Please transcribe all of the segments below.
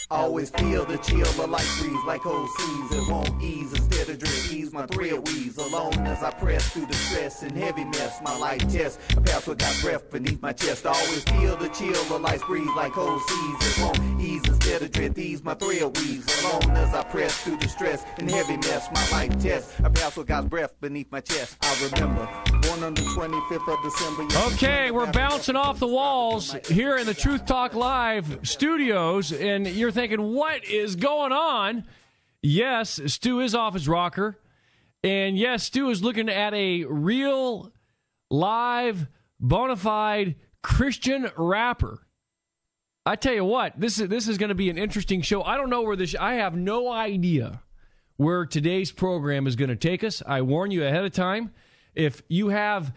Always feel the chill, a light breeze like cold seas. It won't ease, instead of drip ease, my thread weaves alone as I press through the stress and heaviness. My life test, a pathway got breath beneath my chest. Always feel the chill, a light breeze like cold seas. It won't ease, instead of drip ease, my thread weaves alone as I press through the stress and heaviness. My life test, a pathway got breath beneath my chest. I remember, born on the 25th of December. Okay, we're bouncing off the walls here in the Truth Talk Live studios, and you're thinking, what is going on? Yes, Stu is off his rocker, and yes, Stu is looking at a real, live, bona fide Christian rapper. I tell you what, this is going to be an interesting show. I don't know where I have no idea where today's program is going to take us. I warn you ahead of time. If you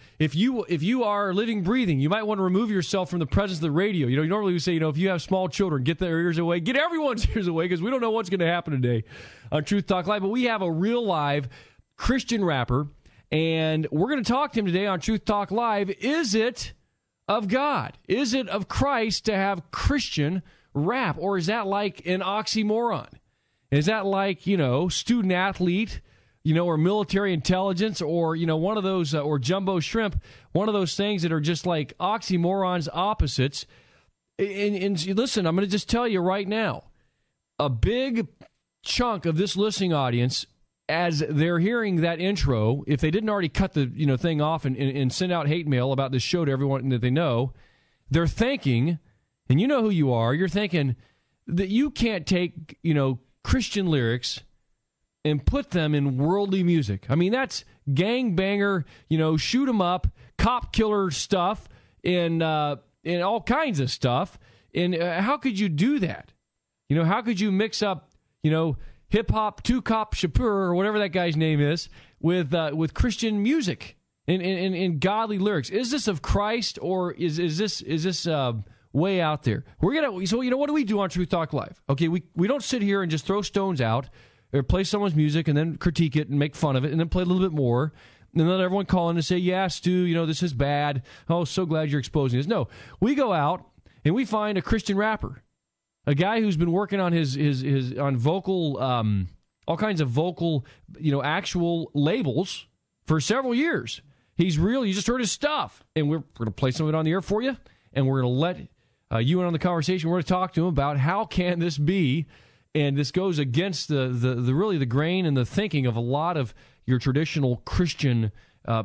are living, breathing, you might want to remove yourself from the presence of the radio. You normally we say, if you have small children, get their ears away, get everyone's ears away, because we don't know what's going to happen today on Truth Talk Live. But we have a real live Christian rapper, and we're going to talk to him today on Truth Talk Live. Is it of God? Is it of Christ to have Christian rap, or is that like an oxymoron? Is that like, student athlete, or military intelligence, or, one of those, or jumbo shrimp, one of those things that are just like oxymorons, opposites. And listen, I'm going to just tell you right now, a big chunk of this listening audience, as they're hearing that intro, if they didn't already cut the thing off and send out hate mail about this show to everyone that they know, they're thinking, and you know who you are, you're thinking that you can't take, Christian lyrics and put them in worldly music. I mean, that's gangbanger, shoot 'em up, cop killer stuff, and all kinds of stuff. And how could you do that? How could you mix up, hip hop, Two Cop Shapoor, or whatever that guy's name is, with Christian music and godly lyrics? Is this of Christ, or is this way out there? So what do we do on Truth Talk Live? Okay, we don't sit here and just throw stones out, or play someone's music and then critique it and make fun of it and then play a little bit more and then let everyone call in and say, yeah, Stu, this is bad. Oh, so glad you're exposing this. No, we go out and we find a Christian rapper, a guy who's been working on his on vocal, all kinds of vocal, actual labels for several years. He's real. You just heard his stuff. And we're going to play some of it on the air for you, and we're going to let you in on the conversation. We're going to talk to him about how can this be. And this goes against the grain and the thinking of a lot of your traditional Christian,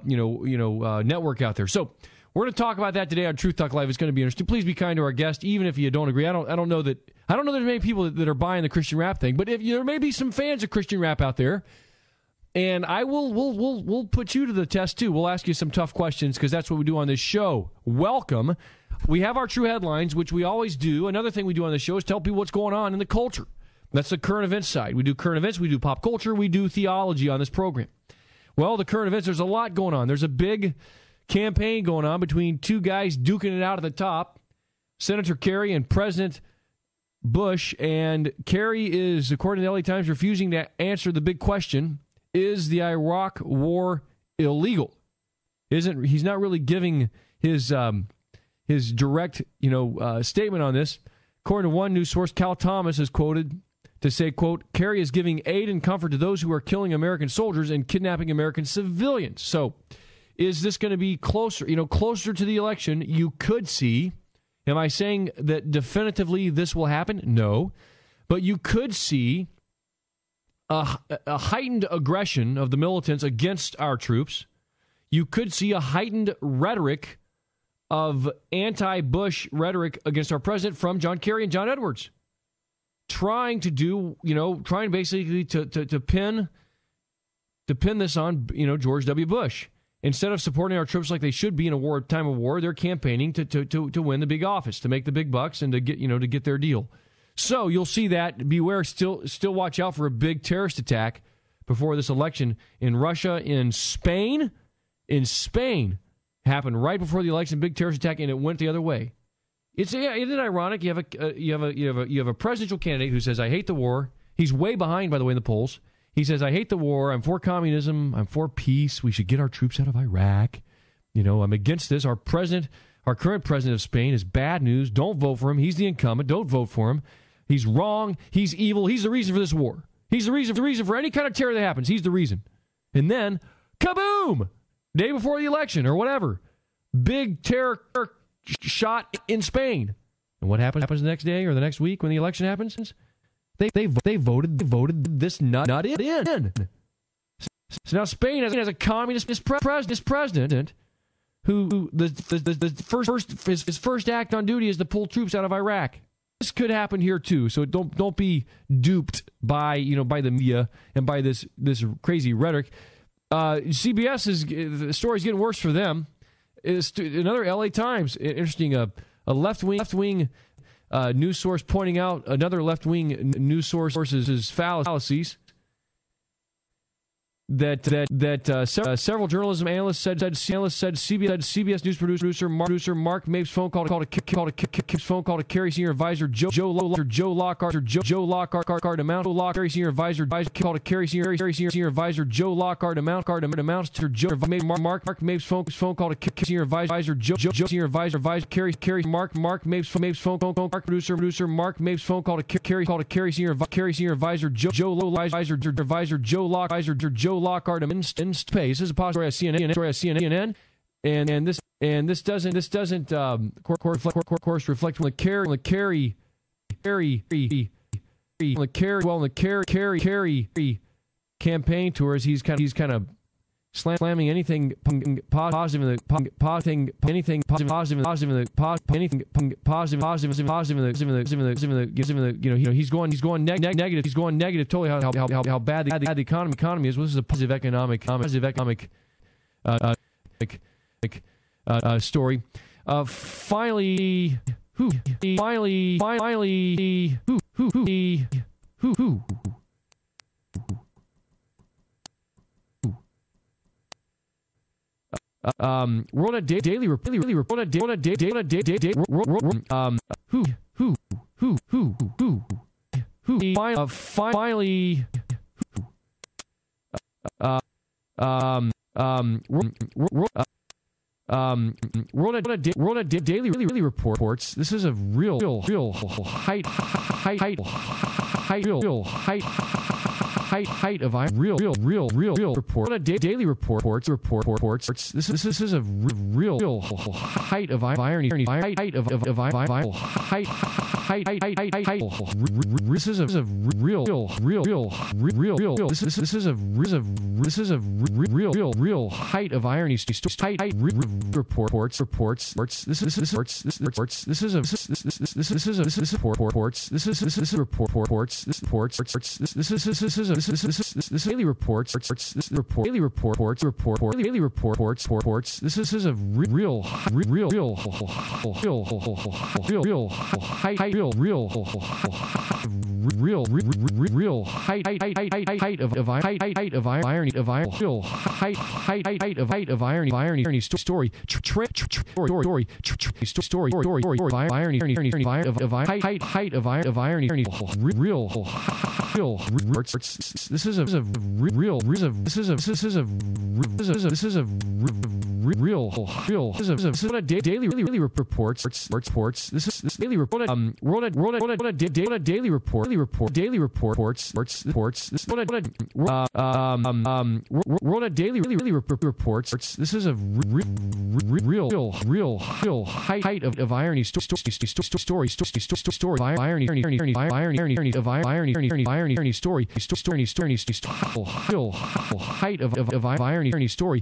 network out there. So we're going to talk about that today on Truth Talk Live. It's going to be interesting. Please be kind to our guest, even if you don't agree. I don't know there's many people that are buying the Christian rap thing, but if there may be some fans of Christian rap out there, and we'll put you to the test too. We'll ask you some tough questions, because that's what we do on this show. Welcome. We have our true headlines, which we always do. Another thing we do on this show is tell people what's going on in the culture. That's the current events side. We do current events, we do pop culture, we do theology on this program. Well, the current events, there's a lot going on. There's a big campaign going on between two guys duking it out at the top, Senator Kerry and President Bush. And Kerry is, according to the LA Times, refusing to answer the big question, is the Iraq war illegal? He's not really giving his direct statement on this. According to one news source, Cal Thomas is quoted to say, quote, Kerry is giving aid and comfort to those who are killing American soldiers and kidnapping American civilians. So is this going to be closer to the election? You could see, am I saying that definitively this will happen? No. But you could see a heightened aggression of the militants against our troops. You could see a heightened rhetoric of anti-Bush rhetoric against our president from John Kerry and John Edwards, trying basically to pin this on George W. Bush. Instead of supporting our troops like they should be in a time of war, they're campaigning to win the big office, to make the big bucks, and to get their deal. So you'll see that. Beware. Still watch out for a big terrorist attack before this election in Russia, in Spain. Happened right before the election, big terrorist attack, and it went the other way. Isn't it ironic? You have a presidential candidate who says, "I hate the war." He's way behind, by the way, in the polls. He says, "I hate the war. I'm for communism. I'm for peace. We should get our troops out of Iraq. I'm against this. Our current president of Spain is bad news. Don't vote for him. He's the incumbent. Don't vote for him." He's wrong. He's evil. He's the reason for this war. He's the reason for any kind of terror that happens. He's the reason. And then, kaboom! Day before the election or whatever. Big terror shot in Spain. And what happens the next day or the next week when the election happens? They voted this nut in. So now Spain has a communist president who his first act on duty is to pull troops out of Iraq. This could happen here too. So don't be duped by the media and by this crazy rhetoric. CBS the story's getting worse for them. Is another LA Times interesting a left wing news source pointing out another left wing news source's fallacies. That several journalism analysts said CBS News producer Mark Mapes' phone call to Kerry senior advisor Joe Lockhart amount Kerry senior advisor call to Kerry senior advisor Joe Lockhart amounts to Mark Mapes' phone call to senior advisor Joe senior advisor Kerry Mark Mapes' phone call producer Mark Mapes' phone call to Kerry senior advisor Joe Lockhart in space. This is a positive story at CNN, and this doesn't of course reflect on the Kerry campaign tours. He's kind of slamming anything positive in the anything positive he's going negative totally how bad the economy is. Well, this is a positive economic story. Finally we're on a daily report. Finally, we're on a daily reports. This is a real height of real report. On a daily reports. This is a real height of irony. Height of this is a real. This is a real height of irony. Reports. This is reports. This is daily reports. Daily reports. This is a real height of irony story this is a real daily reports. This is daily report. We're on a daily report. Daily reports. We're on a daily reports. This is a real height of irony story story height of irony story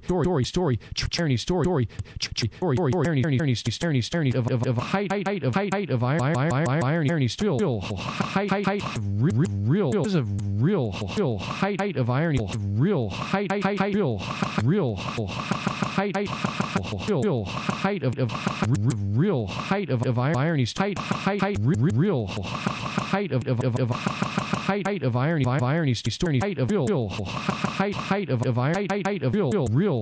of height of irony still height real is a real height of irony real height real height of real height of irony height real height of irony story height of real height of real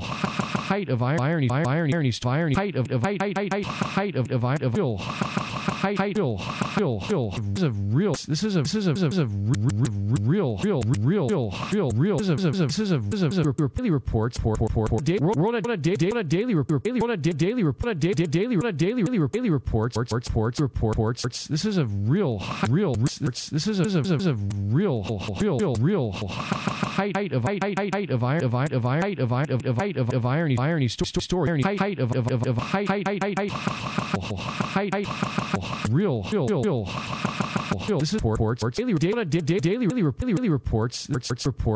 height of irony height of real irony story height of real this is reports daily reports this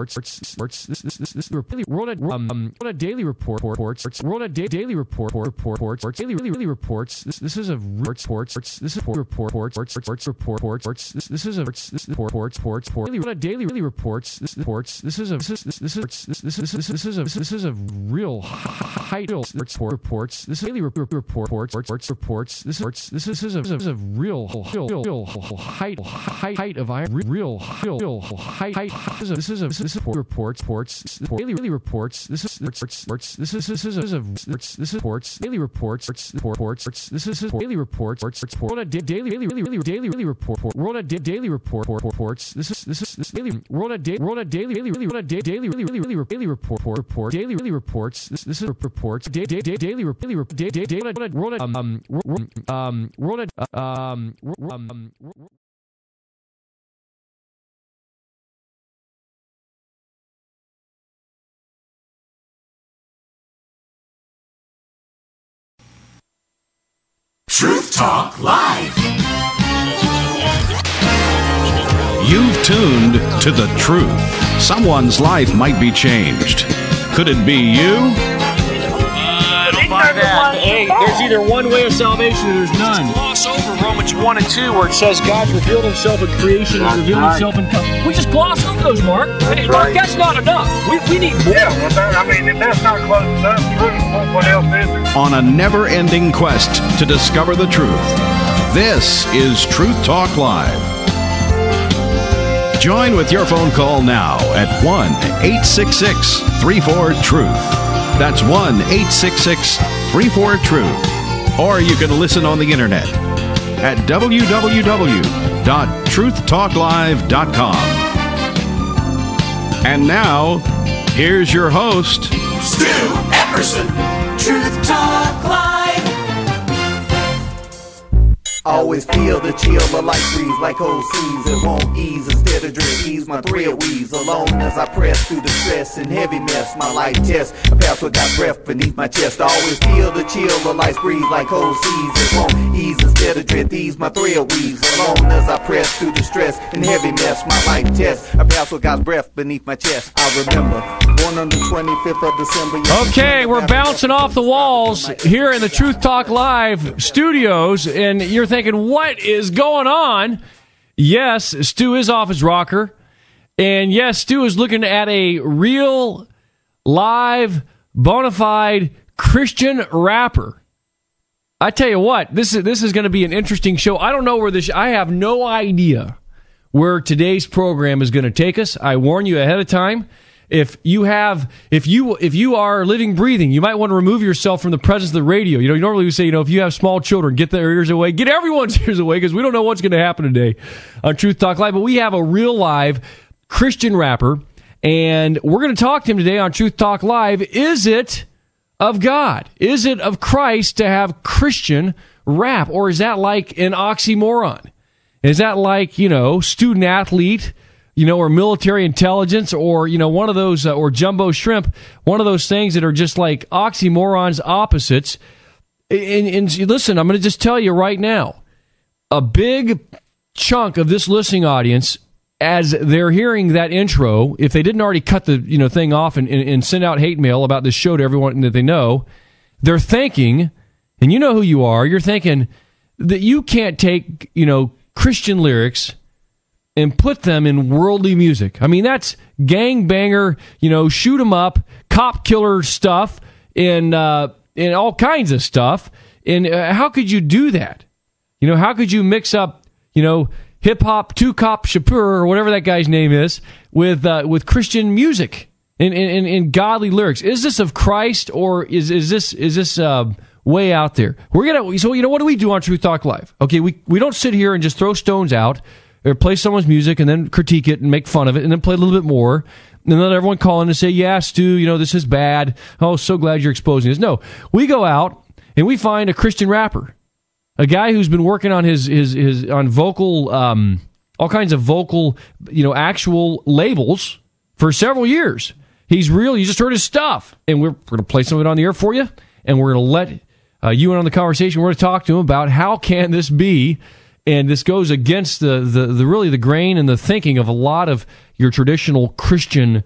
wrote a daily report wrote a daily report daily reports this is a reports this is reports this is a reports daily reports this reports this is a real height reports this daily reports this is a real height of real height this is reports daily reports this is reports daily reports this is daily reports wrote a daily report wrote a daily report reports this is daily wrote a daily report daily reports this is reports daily Truth Talk Live. You've tuned to the truth. Someone's life might be changed. Could it be you? Hey, there's either one way of salvation or there's none. Gloss over Romans 1 and 2 where it says God's revealed himself in creation and revealed himself in covenant. We just gloss over those, Mark. Hey, Mark, that's not enough. We need more. Yeah, well, if that's not close enough, what else is it? On a never-ending quest to discover the truth, this is Truth Talk Live. Join with your phone call now at 1-866-34-TRUTH. That's 1-866-34-TRUTH. Or you can listen on the internet at www.truthtalklive.com. And now, here's your host, Stu Epperson. Truth Talk Live. Always feel the chill, a light breeze like cold seas. It won't ease, instead of drip ease my thread weaves. Alone as I press through the stress and heavy mess, my life test, a password got breath beneath my chest. Always feel the chill, a light breeze like cold seas. It won't ease, instead of drip ease my thread weaves. Alone as I press through the stress and heavy mess, my life test, a password got breath beneath my chest. I remember, born on the 25th of December. Okay, we're bouncing off the walls here in the Truth Talk Live studios, and you're thinking, what is going on? Yes, Stu is off his rocker, and yes, Stu is looking at a real, live, bona fide Christian rapper. I tell you what, this is going to be an interesting show. I don't know where I have no idea where today's program is going to take us. I warn you ahead of time. If you are living, breathing, you might want to remove yourself from the presence of the radio. You normally we say, if you have small children, get their ears away, get everyone's ears away, because we don't know what's going to happen today on Truth Talk Live. But we have a real live Christian rapper, and we're going to talk to him today on Truth Talk Live. Is it of God? Is it of Christ to have Christian rap? Or is that like an oxymoron? Is that like, student athlete, or military intelligence, or, one of those, or jumbo shrimp, one of those things that are just like oxymorons, opposites. And listen, I'm going to just tell you right now, a big chunk of this listening audience, as they're hearing that intro, if they didn't already cut the, thing off and send out hate mail about this show to everyone that they know, they're thinking, and you know who you are, you're thinking that you can't take, Christian lyrics and put them in worldly music. I mean, that's gangbanger, shoot 'em up, cop killer stuff, and all kinds of stuff. And how could you do that? How could you mix up, hip hop, Two Cop Shapur, or whatever that guy's name is, with Christian music and godly lyrics? Is this of Christ, or is this way out there. So what do we do on Truth Talk Live? Okay, we don't sit here and just throw stones out or play someone's music and then critique it and make fun of it and then play a little bit more and then let everyone call in and say, yeah, Stu, this is bad. Oh, so glad you're exposing this. No, we go out and we find a Christian rapper, a guy who's been working on his on vocal, all kinds of vocal, actual labels for several years. He's real. You just heard his stuff. And we're going to play some of it on the air for you. And we're going to let you in on the conversation. We're going to talk to him about how can this be. And this goes against the grain and the thinking of a lot of your traditional Christian,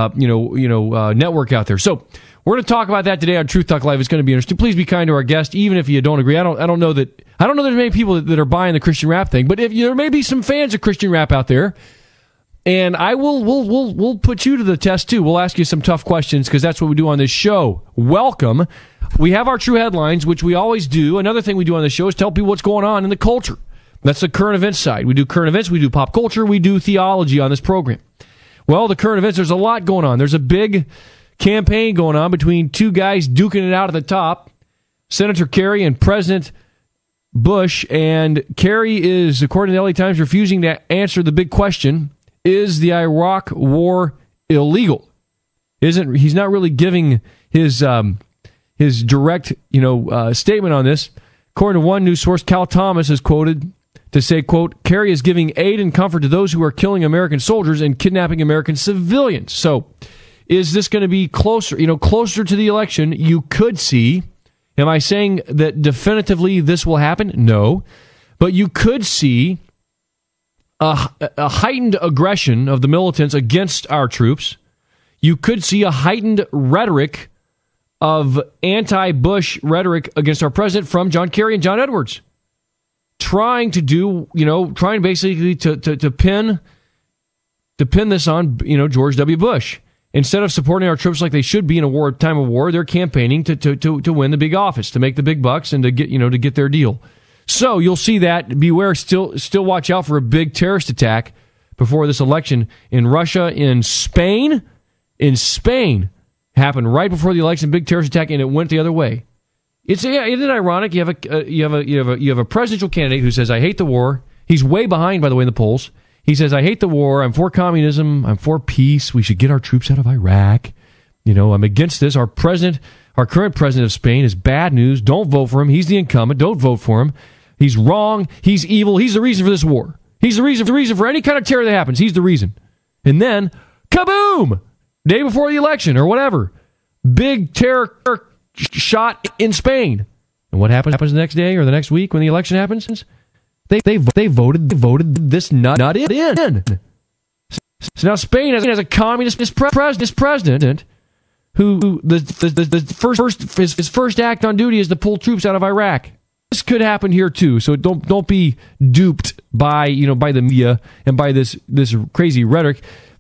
network out there. So we're going to talk about that today on Truth Talk Live. It's going to be interesting. Please be kind to our guest, even if you don't agree. I don't know there's many people that are buying the Christian rap thing, but if there may be some fans of Christian rap out there. And we'll put you to the test too. We'll ask you some tough questions because that's what we do on this show. Welcome. We have our true headlines, which we always do. Another thing we do on this show is tell people what's going on in the culture. That's the current events side. We do current events, we do pop culture, we do theology on this program. Well, the current events, there's a lot going on. There's a big campaign going on between two guys duking it out at the top, Senator Kerry and President Bush. And Kerry is, according to the LA Times, refusing to answer the big question: is the Iraq war illegal? He's not really giving his direct statement on this. According to one news source, Cal Thomas is quoted to say, quote, Kerry is giving aid and comfort to those who are killing American soldiers and kidnapping American civilians. So is this going to be closer to the election? You could see. Am I saying that definitively this will happen? No. But you could see a heightened aggression of the militants against our troops. You could see a heightened rhetoric of anti-Bush rhetoric against our president from John Kerry and John Edwards, trying basically to pin this on George W. Bush. Instead of supporting our troops like they should be in a time of war, they're campaigning to win the big office, to make the big bucks, and to get their deal. So you'll see that. Beware. Still watch out for a big terrorist attack before this election in Russia, in Spain. Happened right before the election, big terrorist attack, and it went the other way. Isn't it ironic? You have a presidential candidate who says, "I hate the war." He's way behind, by the way, in the polls. He says, "I hate the war. I'm for communism. I'm for peace. We should get our troops out of Iraq. I'm against this. Our current president of Spain is bad news. Don't vote for him. He's the incumbent. Don't vote for him. He's wrong. He's evil. He's the reason for this war. He's the reason for any kind of terror that happens. He's the reason." And then, kaboom! Day before the election or whatever, big terror shot in Spain. And what happens the next day or the next week when the election happens? They voted this nut in. So now Spain has a communist president who his first act on duty is to pull troops out of Iraq. This could happen here too. So don't be duped by the media and by this crazy rhetoric.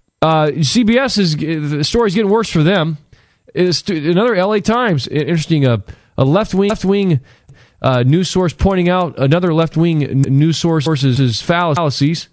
CBS the story's getting worse for them. It's another LA Times, interesting, a left-wing news source pointing out another left-wing news source's fallacies.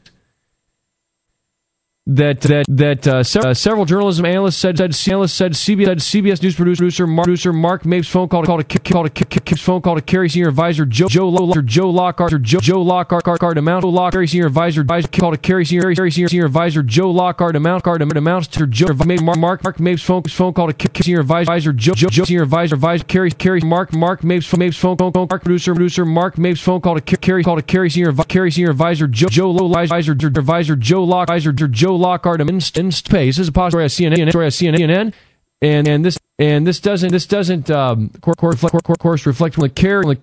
That several journalism analysts said CBS News producer Mark Mapes' phone call to Kerry senior advisor Joe Lockhart amount Kerry senior advisor call to Kerry senior advisor Joe Lockhart amounts to Mark Mapes' phone call to senior advisor Joe senior advisor Kerry Mark Mapes' phone call producer Mark Mapes' phone call to Kerry senior advisor Joe Lockhart in space. This is a possible story at CNN, and this doesn't of course reflect on the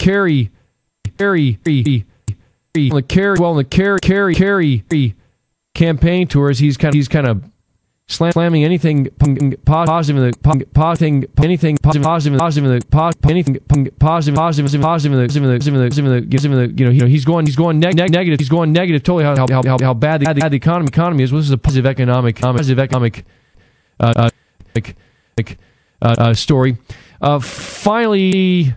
Kerry campaign tours. He's kind of slamming anything positive in the anything positive he's going negative. He's going negative. Totally how bad the economy is. Well, this is a positive economic story. Finally.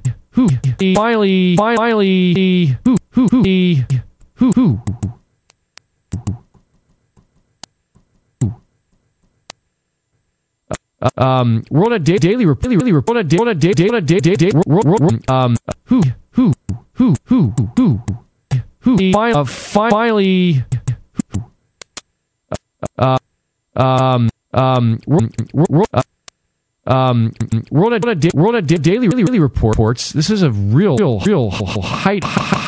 We're on a daily report. Finally. We're on a daily reports. This is a real height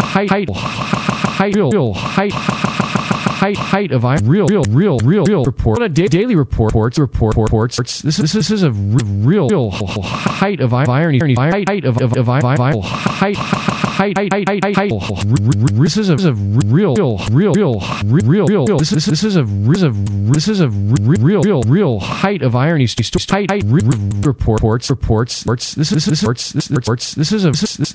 of real report. On a daily reports. This is a real height of irony. Height of this is a real height of irony. Reports. This is reports. This is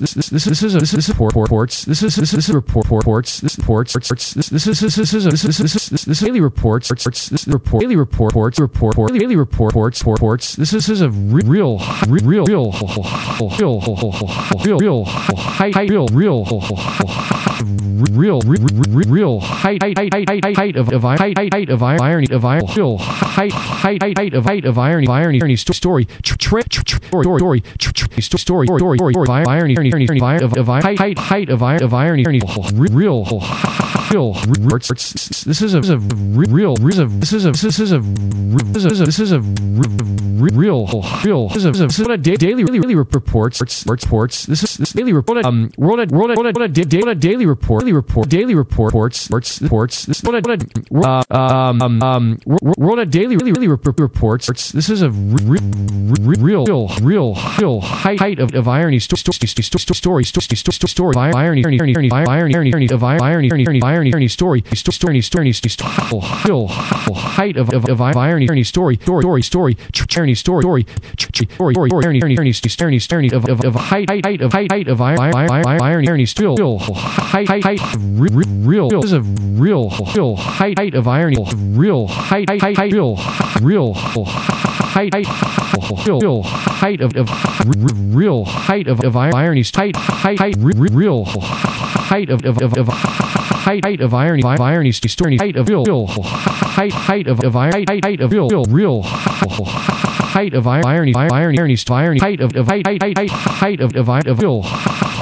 daily reports. Daily reports. This is a real height of irony story this is a real daily reports. This is daily report. We're on a daily report. Daily reports. We're on a daily reports. This is a real height of irony story irony story height of irony story of height of irony still height real is a real height of irony real height of real height of irony height real height of irony story height of real height of real height of irony height of real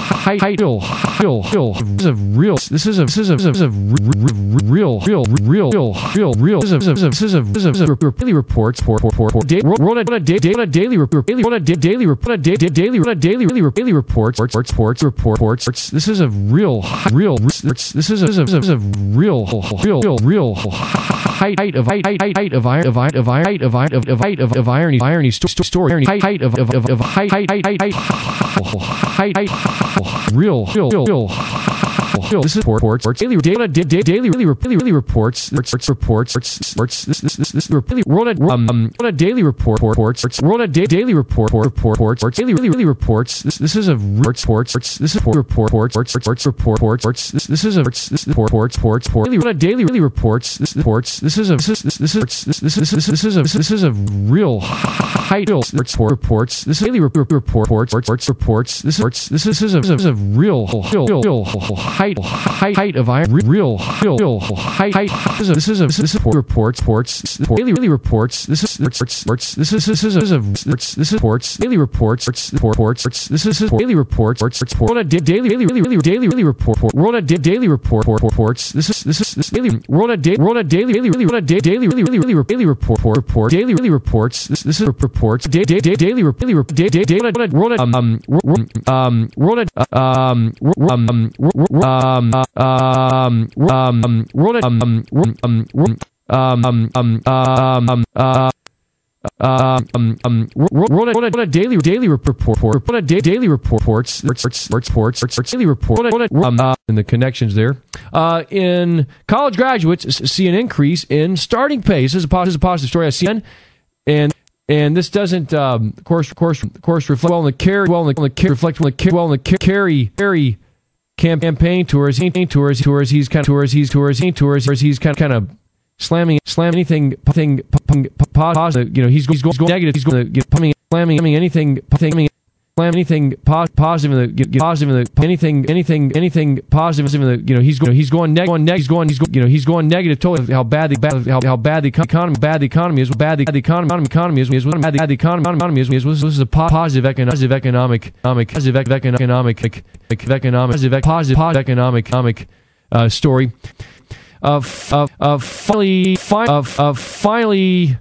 is a real this is a real daily reports we're on a daily report reports this is a real this is a real height of irony story height of real this is reports daily reports this we're on a daily report we're on a daily report daily reports this is a reports this is reports this is a reports we're on a daily reports this is a real height reports this daily reports this is a real height of real height this is reports daily reports this is reports daily reports this is daily reports we're on a daily report we're on a daily reports this is daily we're on a daily report daily reports this is reports daily and the connections there. In college graduates see an increase in starting pay. This is a positive story I see, and this doesn't of course reflect well on the carry campaign tours he's kind of slamming anything positive, he's going negative, he's going to slamming anything anything positive in the positive in the anything positive in the he's going negative totally how bad the economy is this is a positive economic story finally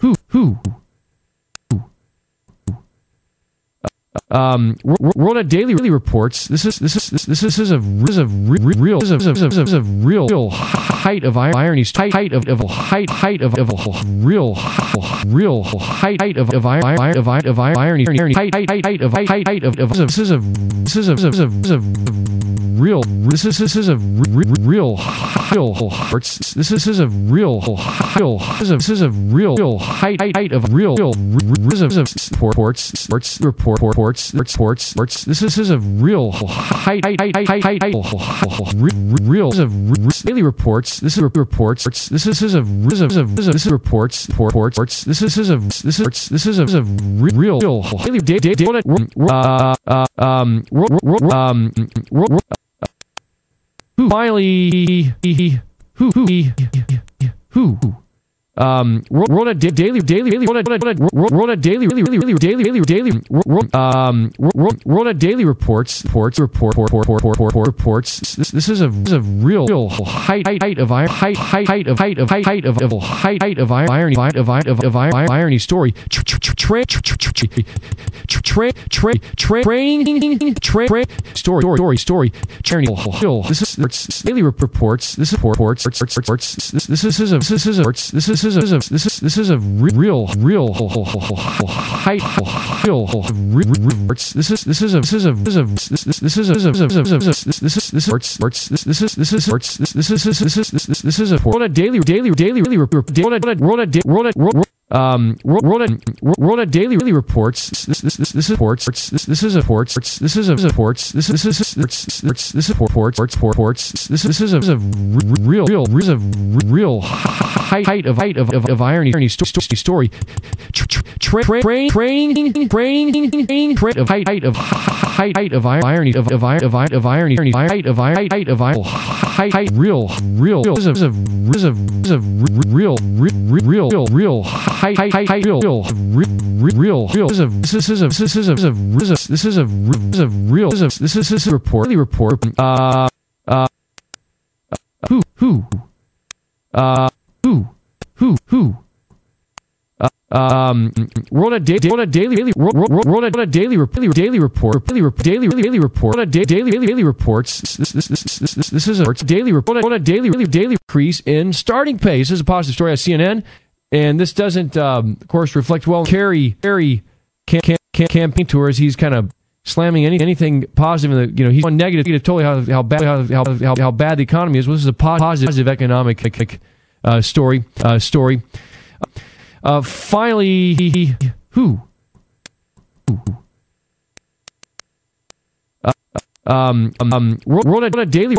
Rona Daily reports this is a real height of irony, height of real height of irony, height of this is a real this is a real this is a real height of real reports this is a real real daily reports this is reports this is a reports this is a real daily finally Rona Daily reports this is a real height of irony story train story this is daily reports this is a real height this is a Rona Daily report Rona Daily reports this is a real height of irony story train of irony real this is a real report Rona Daily reports this is a daily report daily increase in starting pay. This is a positive story at CNN, and this doesn't of course reflect well Kerry campaign tour as he's kind of slamming anything positive in the he's on negative totally how bad the economy is. Well, this is a positive economic story finally Rona Daily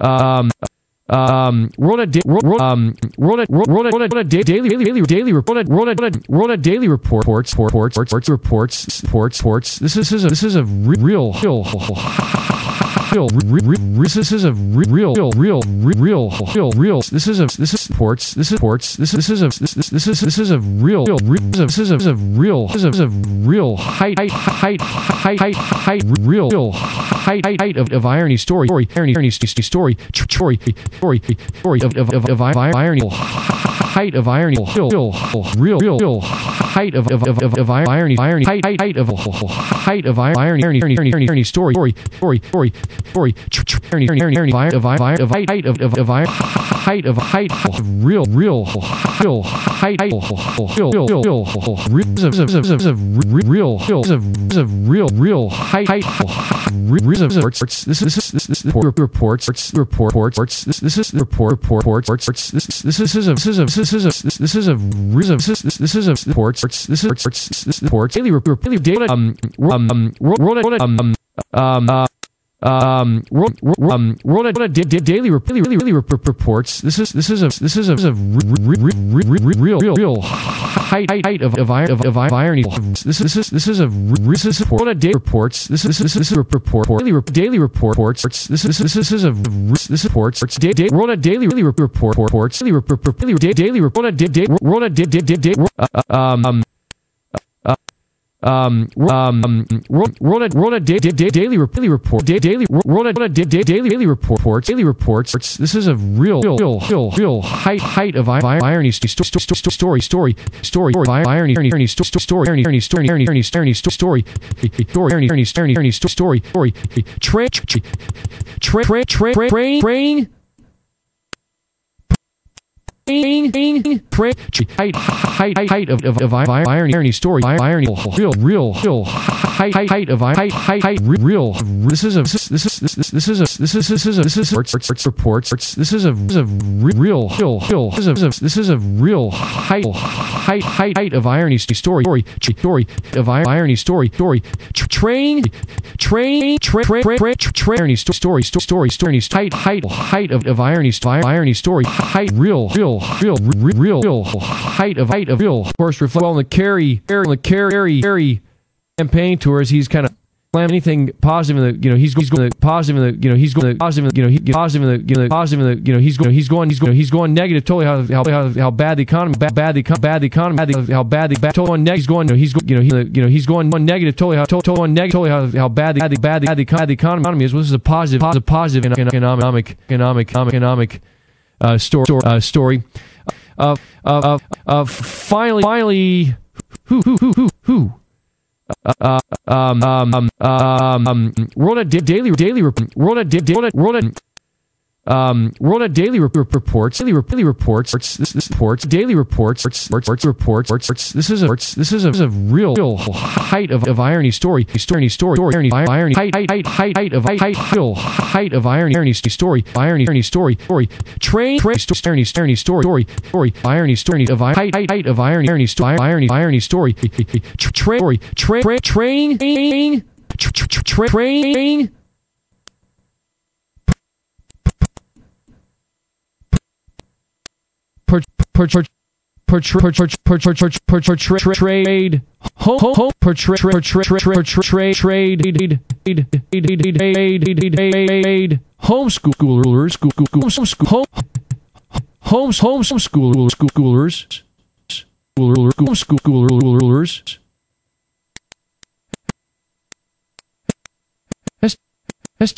reports this is a real this is a real this is a real height of irony story of irony height of irony real height of irony height of irony story height of real height real height this is reports this is daily report data Rona Daily reports this is a real height of irony. This is a report on daily reports. This is a report daily reports. This is a reports world on daily reports daily report on world on daily reports. This is a real height of irony story training height of irony story real height of real this is a reports this is a real height of irony story of irony story training height of irony story height real height of real. Of course, reflect well on the Kerry campaign tour as he's kind of slam anything positive in the he's going positive in the he's going positive in the positive in the positive in the he's going negative totally how bad the economy how bad the totally negative he's going negative totally how bad the economy is. Well, this is a positive economic story. Finally, who? World at daily reports. This is a real height of irony story height of irony story train irony story irony story of height of irony story train portrayed home homeschoolers as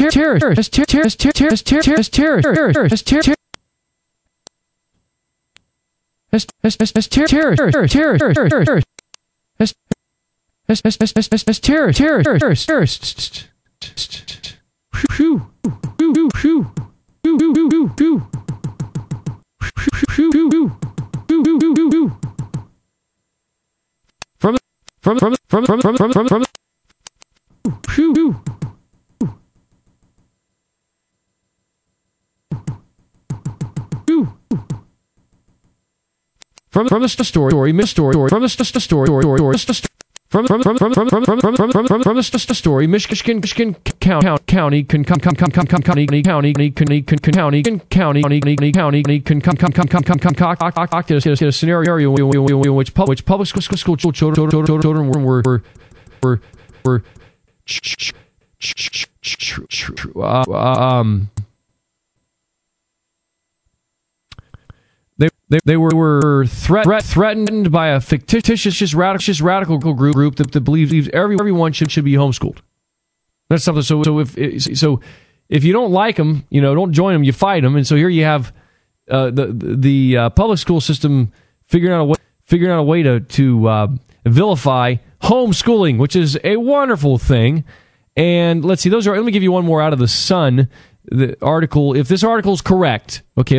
terrorists. From the story, Michigan County concocted a scenario in which public school children were They were threatened by a fictitious radical group that believes everyone should be homeschooled. That's something. So if you don't like them, don't join them. You fight them. And so here you have the public school system figuring out a way to vilify homeschooling, which is a wonderful thing. And let's see, let me give you one more out of the Sun. The article, if this article is correct,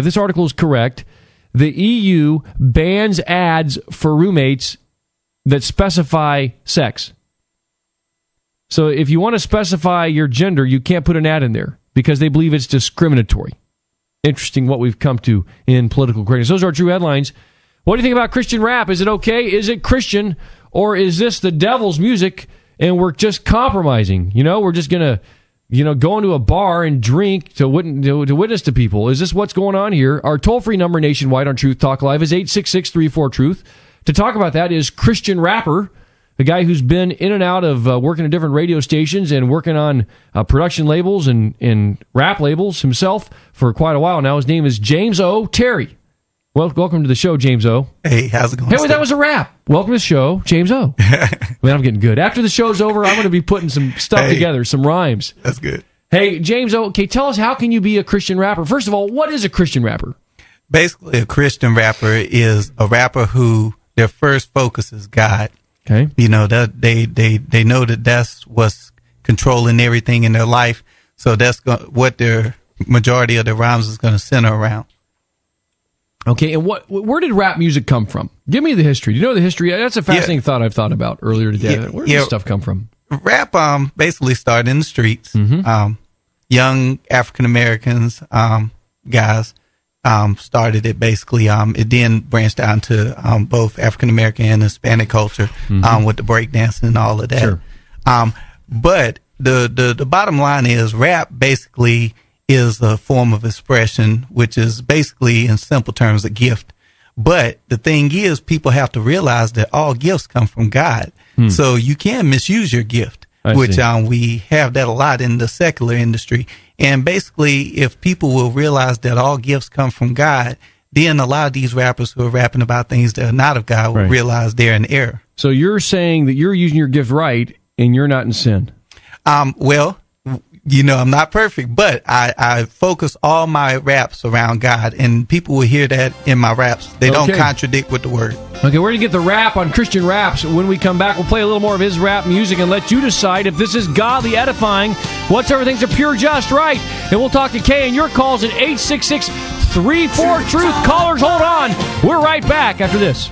the EU bans ads for roommates that specify sex. So if you want to specify your gender, you can't put an ad in there because they believe it's discriminatory. Interesting what we've come to in political correctness. Those are our true headlines. What do you think about Christian rap? Is it okay? Is it Christian? Or is this the devil's music and we're just compromising? We're just going to go into a bar and drink to witness to people. Is this what's going on here? Our toll-free number nationwide on Truth Talk Live is 866-34-TRUTH. to talk about that is Christian rapper, a guy who's been in and out of working at different radio stations and working on production labels and rap labels himself for quite a while now. His name is James O. Terry. Well, welcome to the show, James O. Hey, how's it going? Hey, wait, that was a rap. Welcome to the show, James O. Man, I'm getting good. After the show's over, I'm going to be putting some stuff together, some rhymes. That's good. Hey, James O, okay, tell us, how can you be a Christian rapper? First of all, what is a Christian rapper? Basically, a Christian rapper is a rapper who their first focus is God. Okay. You know, that they know that that's what's controlling everything in their life. So that's what their majority of their rhymes is going to center around. Okay, and where did rap music come from? Give me the history. Do you know the history? That's a fascinating thought I've thought about earlier today. Where did this stuff come from? Rap basically started in the streets. Young African Americans guys started it basically. It then branched out to both African American and Hispanic culture with the breakdancing and all of that. Sure. But the bottom line is rap basically is a form of expression, which is basically, in simple terms, a gift. But the thing is, people have to realize that all gifts come from God. So you can misuse your gift, which we have that a lot in the secular industry. And basically, if people will realize that all gifts come from God, then a lot of these rappers who are rapping about things that are not of God will realize they're in error. So you're saying that you're using your gift right and you're not in sin? Well, you know, I'm not perfect, but I focus all my raps around God, and people will hear that in my raps. They don't contradict with the word. Okay, we're going to get the rap on Christian raps. When we come back, we'll play a little more of his rap music and let you decide if this is godly, edifying, whatsoever things are pure, just, right. And we'll talk to Kay and your calls at 866-34-TRUTH. Callers, hold on. We're right back after this.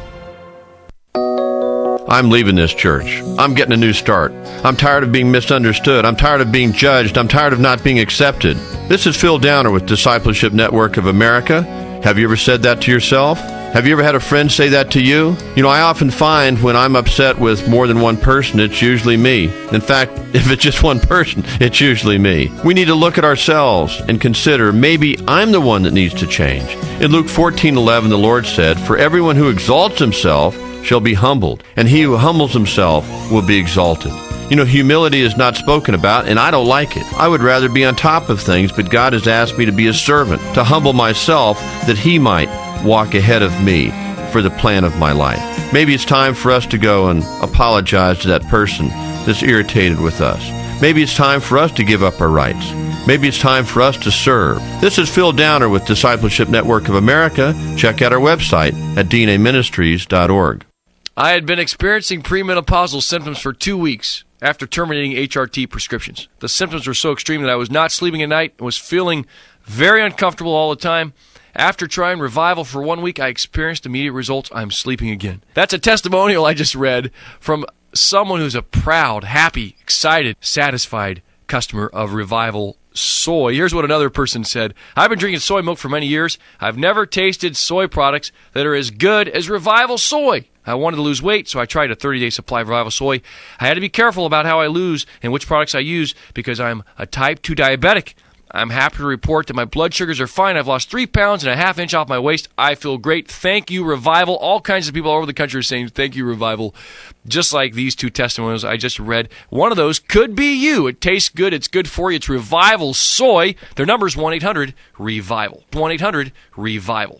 I'm leaving this church. I'm getting a new start. I'm tired of being misunderstood. I'm tired of being judged. I'm tired of not being accepted. This is Phil Downer with Discipleship Network of America. Have you ever said that to yourself? Have you ever had a friend say that to you? You know, I often find when I'm upset with more than one person, it's usually me. In fact, if it's just one person, it's usually me. We need to look at ourselves and consider maybe I'm the one that needs to change. In Luke 14:11, the Lord said, "For everyone who exalts himself shall be humbled, and he who humbles himself will be exalted." You know, humility is not spoken about, and I don't like it. I would rather be on top of things, but God has asked me to be a servant, to humble myself that he might walk ahead of me for the plan of my life. Maybe it's time for us to go and apologize to that person that's irritated with us. Maybe it's time for us to give up our rights. Maybe it's time for us to serve. This is Phil Downer with Discipleship Network of America. Check out our website at dnaministries.org. I had been experiencing premenopausal symptoms for 2 weeks after terminating HRT prescriptions. The symptoms were so extreme that I was not sleeping at night and was feeling very uncomfortable all the time. After trying Revival for 1 week, I experienced immediate results. I'm sleeping again. That's a testimonial I just read from someone who's a proud, happy, excited, satisfied customer of Revival soy. Here's what another person said. I've been drinking soy milk for many years. I've never tasted soy products that are as good as Revival soy. I wanted to lose weight, so I tried a 30-day supply of Revival soy. I had to be careful about how I lose and which products I use because I'm a type 2 diabetic. I'm happy to report that my blood sugars are fine. I've lost 3 pounds and a half inch off my waist. I feel great. Thank you, Revival. All kinds of people all over the country are saying thank you, Revival. Just like these two testimonials I just read. One of those could be you. It tastes good. It's good for you. It's Revival soy. Their number is 1-800-REVIVAL. 1-800-REVIVAL.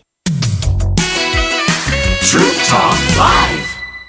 Truth Talk Live.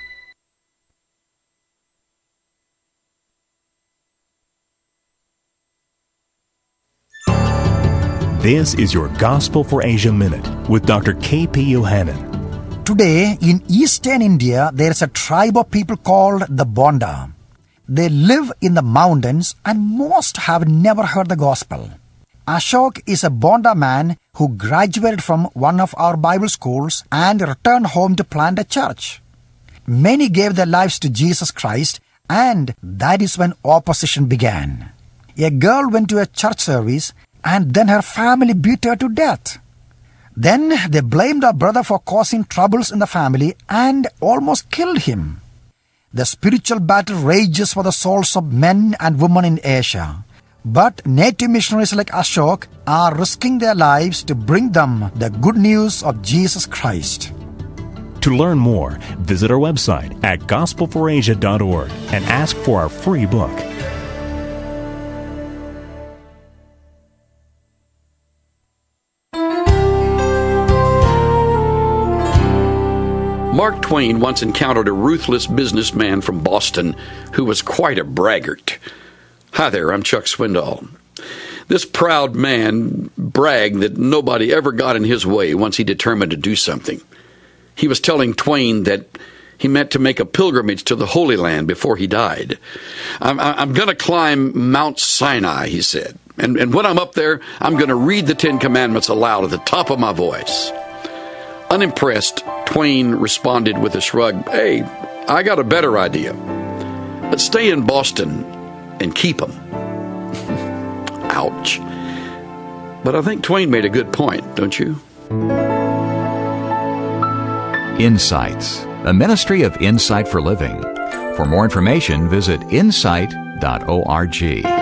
This is your Gospel for Asia Minute with Dr. K.P. Yohannan. Today, in eastern India, there is a tribe of people called the Bonda. They live in the mountains and most have never heard the gospel. Ashok is a Bonda man who graduated from one of our Bible schools and returned home to plant a church. Many gave their lives to Jesus Christ, and that is when opposition began. A girl went to a church service and then her family beat her to death. Then they blamed her brother for causing troubles in the family and almost killed him. The spiritual battle rages for the souls of men and women in Asia. But native missionaries like Ashok are risking their lives to bring them the good news of Jesus Christ. To learn more, visit our website at gospelforasia.org and ask for our free book. Mark Twain once encountered a ruthless businessman from Boston who was quite a braggart. Hi there, I'm Chuck Swindoll. This proud man bragged that nobody ever got in his way once he determined to do something. He was telling Twain that he meant to make a pilgrimage to the Holy Land before he died. I'm going to climb Mount Sinai, he said. And when I'm up there, I'm going to read the 10 Commandments aloud at the top of my voice. Unimpressed, Twain responded with a shrug, "Hey, I got a better idea. Let's stay in Boston and keep them." Ouch. But I think Twain made a good point, don't you? Insights, a ministry of Insight for Living. For more information, visit insight.org.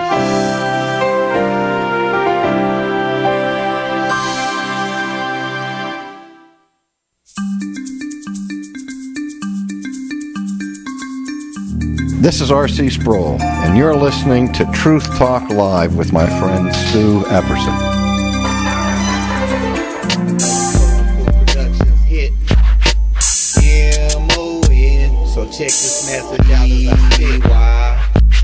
This is R.C. Sproul, and you're listening to Truth Talk Live with my friend STU EPPERSON. So check this message out as I say why.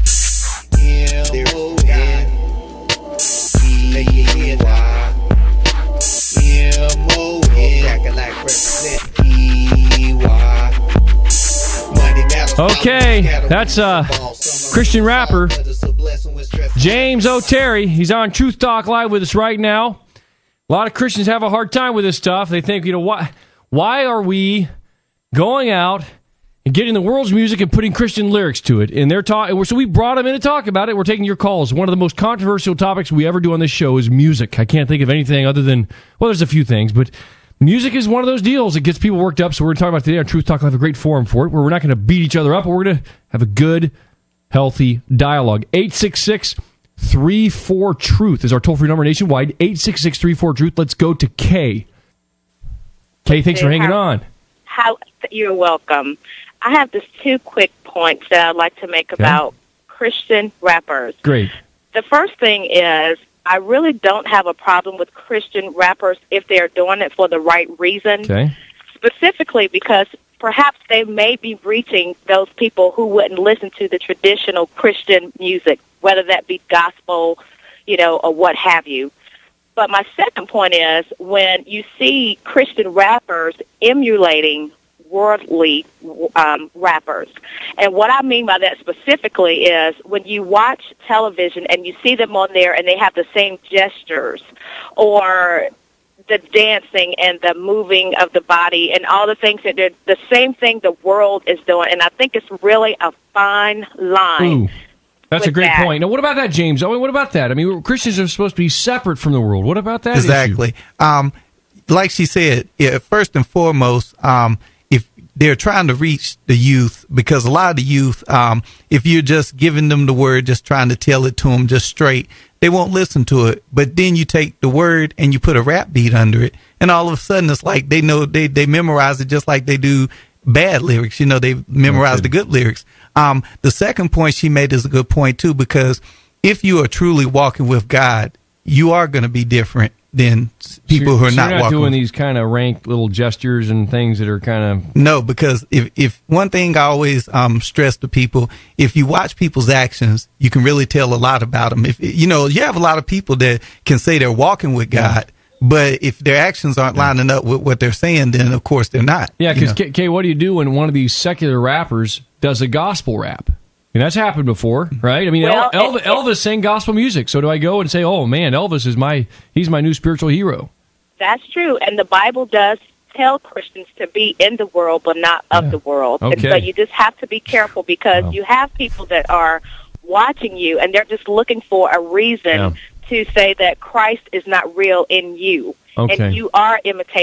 Okay, that's Christian rapper J.O.T. He's on Truth Talk Live with us right now. A lot of Christians have a hard time with this stuff. They think, why are we going out and getting the world's music and putting Christian lyrics to it? And so we brought them in to talk about it. We're taking your calls. One of the most controversial topics we ever do on this show is music. I can't think of anything other than, well, there's a few things, but music is one of those deals that gets people worked up. So we're going to talk about today on Truth Talk. We'll have a great forum for it, where we're not going to beat each other up, but we're going to have a good, healthy dialogue. 866-34-TRUTH is our toll-free number nationwide. 866-34-TRUTH. Let's go to Kay. Kay, thanks for hanging on. You're welcome. I have just 2 quick points that I'd like to make about Christian rappers. Great. The first thing is, I really don't have a problem with Christian rappers if they're doing it for the right reason. Okay. Specifically because perhaps they may be reaching those people who wouldn't listen to the traditional Christian music, whether that be gospel, or what have you. But my second point is, when you see Christian rappers emulating worldly rappers. And what I mean by that specifically is, when you watch television and you see them on there and they have the same gestures, or the dancing and the moving of the body and all the things that they're the same thing the world is doing. And I think it's really a fine line. Ooh, that's a great point. Now, what about that, James? What about that? I mean, Christians are supposed to be separate from the world. What about that Exactly. Like she said, first and foremost, if they're trying to reach the youth, because a lot of the youth, if you're just giving them the word, just trying to tell it to them just straight, they won't listen to it. But then you take the word and you put a rap beat under it, and all of a sudden it's like they know they memorize it just like they do bad lyrics. They memorize the good lyrics. The second point she made is a good point too, because if you are truly walking with God, you are going to be different than people who are not walking. Doing these kind of rank little gestures and things that are kind of... No, because if one thing I always stress to people, if you watch people's actions, you can really tell a lot about them. If you have a lot of people that can say they're walking with God, but if their actions aren't lining up with what they're saying, then of course they're not. Yeah, because Kay, what do you do when one of these secular rappers does a gospel rap? And that's happened before, right? I mean, Elvis sang gospel music. So do I go and say, "Oh man, Elvis is he's my new spiritual hero"? That's true, and the Bible does tell Christians to be in the world, but not of the world. Okay. And so you just have to be careful, because you have people that are watching you, and they're just looking for a reason to say that Christ is not real in you, and you are imitating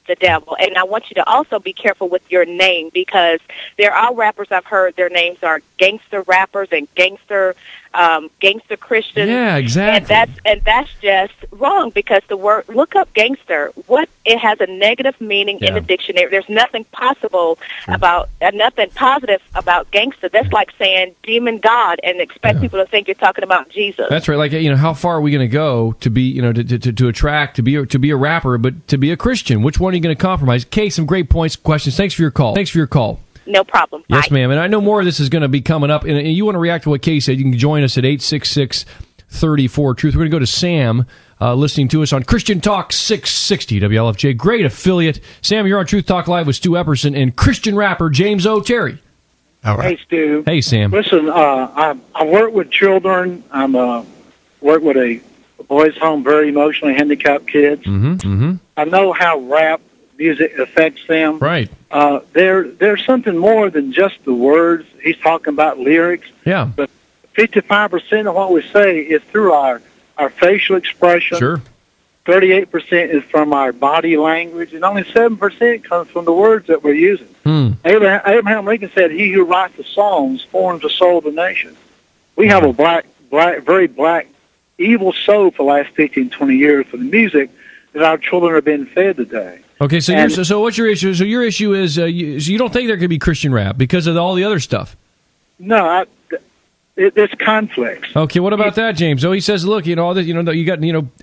the devil. And I want you to also be careful with your name, because there are rappers I've heard their names are gangster rappers and gangster Christians. Yeah, exactly. And that's just wrong, because the word, look up gangster. It has a negative meaning in the dictionary. There's nothing nothing positive about gangster. That's like saying demon god and expect people to think you're talking about Jesus. That's right. Like, how far are we going to go to be, to attract, to be a rapper, but to be a Christian? Which one are you going to compromise? Kay, some great points, questions. Thanks for your call. No problem. Yes, Bye. ma'am. And I know more of this is going to be coming up. And you want to react to what Kay said, you can join us at 866-34-TRUTH. We're going to go to Sam, listening to us on Christian Talk 660 WLFJ. Great affiliate. Sam, you're on Truth Talk Live with Stu Epperson and Christian rapper James O. Terry. All right. Hey, Stu. Hey, Sam. Listen, I work with children. I'm work with a boys' home, very emotionally handicapped kids. I know how rap music affects them. Right. There's something more than just the words. He's talking about lyrics. Yeah. But 55% of what we say is through our facial expression. Sure. 38% is from our body language, and only 7% comes from the words that we're using. Abraham Lincoln said, "He who writes the songs forms the soul of the nation." We have a very black, evil soul for the last 15, 20 years for the music that our children are being fed today. Okay, so what's your issue? So your issue is you don't think there could be Christian rap because of all the other stuff? No, there's conflicts. Okay, what about that, James? So he says, look, all this, you got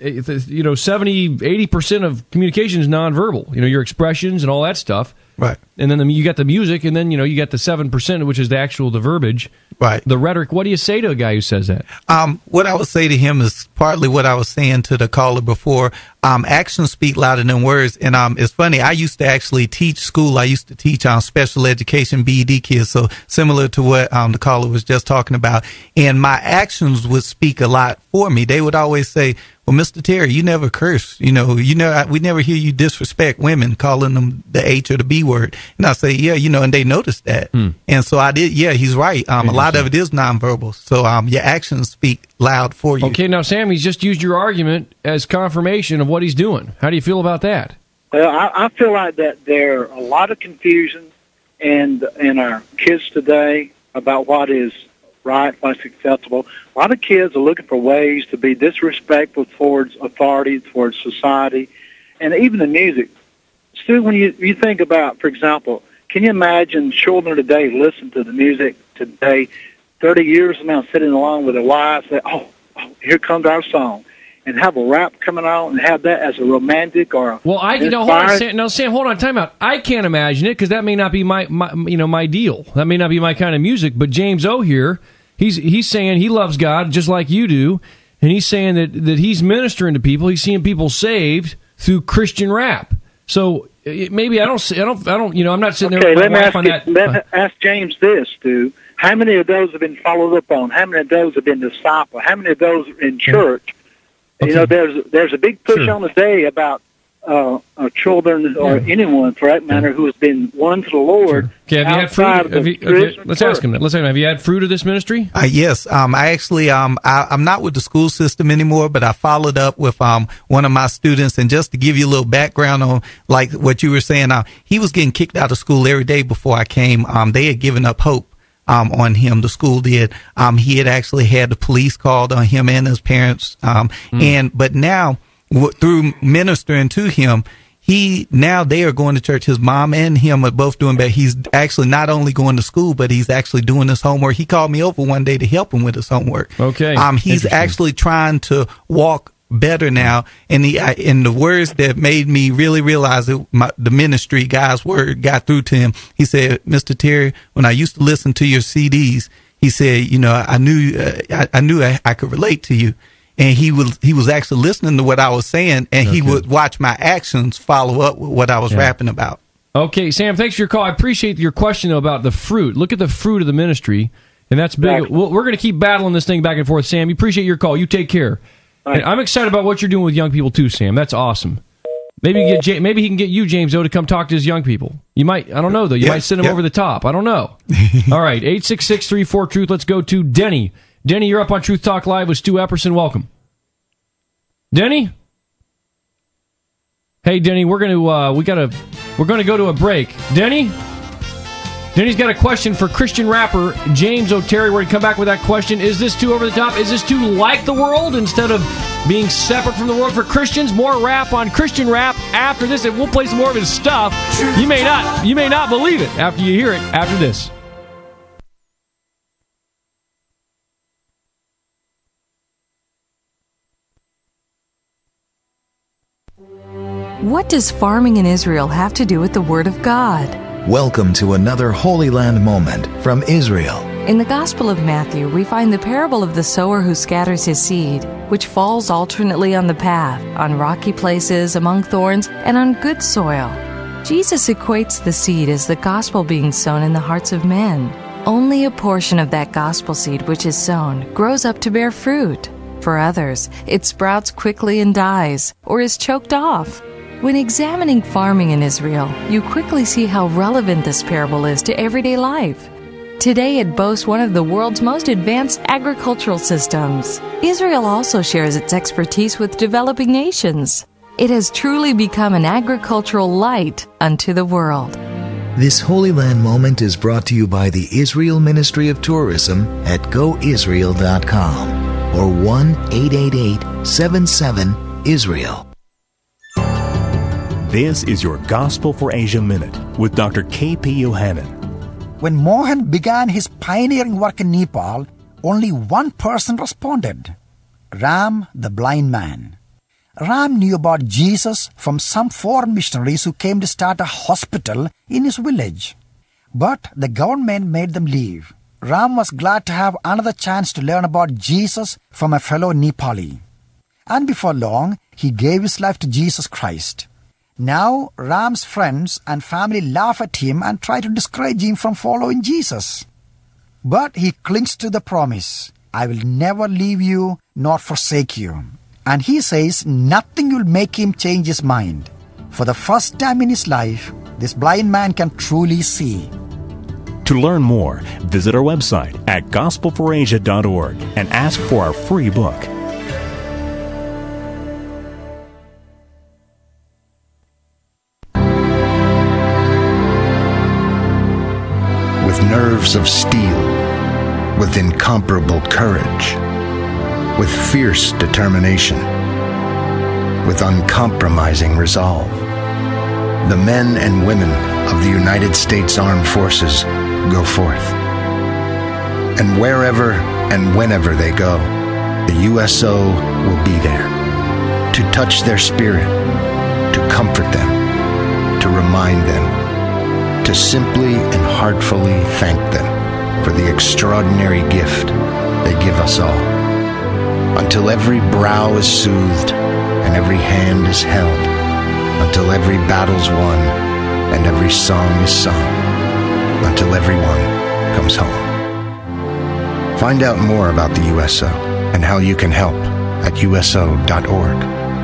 70-80% of communication is nonverbal. Your expressions and all that stuff. Right. And then you got the music, and then you got the 7%, which is the verbiage. Right. The rhetoric. What do you say to a guy who says that? What I would say to him is partly what I was saying to the caller before. Actions speak louder than words. And it's funny, I used to actually teach school. I used to teach special education BED kids, so similar to what the caller was just talking about. And my actions would speak a lot for me. They would always say, "Well, Mr. Terry, you never curse. We never hear you disrespect women, calling them the H or the B word." And I say, "Yeah, and they noticed that." And so I did. Yeah, he's right. A lot of it is nonverbal. So your actions speak loud for you. Okay, now Sam, he's just used your argument as confirmation of what he's doing. How do you feel about that? Well, I feel like that there are a lot of confusion in our kids today about what is right, what's acceptable. A lot of kids are looking for ways to be disrespectful towards authority, towards society, and even the music. Stu, when you think about, for example, can you imagine children today listen to the music today, 30 years from now, sitting along with their wives, say, oh, here comes our song, and have a rap coming out and have that as a romantic or Sam, hold on, time out. I can't imagine it because that may not be my deal. That may not be my kind of music. But James O here, he's saying he loves God just like you do, and he's saying that he's ministering to people. He's seeing people saved through Christian rap. So maybe I'm not sitting there. Okay, let me ask James this, Stu. How many of those have been followed up on? How many of those have been discipled? How many of those are in church? Okay. There's a big push on the day about children or anyone, for that matter, who has been won to the Lord. Okay, have you had fruit? Let's ask him that. Have you had fruit of this ministry? Yes. I actually, I'm not with the school system anymore, but I followed up with one of my students. And just to give you a little background on like what you were saying, he was getting kicked out of school every day before I came. They had given up hope on him. The school did. He had actually had the police called on him and his parents. But now through ministering to him, they are going to church. His mom and him are both doing better. He's actually not only going to school, but he's actually doing his homework. He called me over one day to help him with his homework. Okay. He's actually trying to walk better now. And the words that made me really realize that the ministry, God's word, got through to him. He said, "Mr. Terry, when I used to listen to your CDs," he said, I knew I could relate to you. And he was actually listening to what I was saying, and he would watch my actions follow up with what I was rapping about. Okay, Sam, thanks for your call. I appreciate your question, though, about the fruit. Look at the fruit of the ministry, and that's big. Right. We're going to keep battling this thing back and forth, Sam. We appreciate your call. You take care. Right. And I'm excited about what you're doing with young people, too, Sam. That's awesome. Maybe he can get you, James, though, to come talk to his young people. You might, I don't know, though. You might send him over the top. I don't know. All right, 866-34-TRUTH. Let's go to Denny. Denny, you're up on Truth Talk Live with Stu Epperson. Welcome. Denny? Hey, Denny, we're going to go to a break. Denny's got a question for Christian rapper James O'Terry. We're going to come back with that question. Is this too over the top? Is this too like the world instead of being separate from the world for Christians? More rap on Christian rap after this, and we'll play some more of his stuff. You may not believe it after you hear it after this. What does farming in Israel have to do with the Word of God? Welcome to another Holy Land moment from Israel. In the Gospel of Matthew, we find the parable of the sower who scatters his seed, which falls alternately on the path, on rocky places, among thorns, and on good soil. Jesus equates the seed as the gospel being sown in the hearts of men. Only a portion of that gospel seed which is sown grows up to bear fruit. For others, it sprouts quickly and dies, or is choked off. When examining farming in Israel, you quickly see how relevant this parable is to everyday life. Today it boasts one of the world's most advanced agricultural systems. Israel also shares its expertise with developing nations. It has truly become an agricultural light unto the world. This Holy Land moment is brought to you by the Israel Ministry of Tourism at goisrael.com or 1-888-77-ISRAEL. This is your Gospel for Asia Minute with Dr. K.P. Yohannan. When Mohan began his pioneering work in Nepal, only one person responded: Ram, the blind man. Ram knew about Jesus from some foreign missionaries who came to start a hospital in his village. But the government made them leave. Ram was glad to have another chance to learn about Jesus from a fellow Nepali. And before long, he gave his life to Jesus Christ. Now, Ram's friends and family laugh at him and try to discourage him from following Jesus. But he clings to the promise, I will never leave you nor forsake you. And he says nothing will make him change his mind. For the first time in his life, this blind man can truly see. To learn more, visit our website at gospelforasia.org and ask for our free book. Nerves of steel, with incomparable courage, with fierce determination, with uncompromising resolve. The men and women of the United States Armed Forces go forth. And wherever and whenever they go, the USO will be there to touch their spirit, to comfort them, to remind them, to simply and heartfully thank them for the extraordinary gift they give us all. Until every brow is soothed and every hand is held, until every battle's won and every song is sung, until everyone comes home. Find out more about the USO and how you can help at uso.org.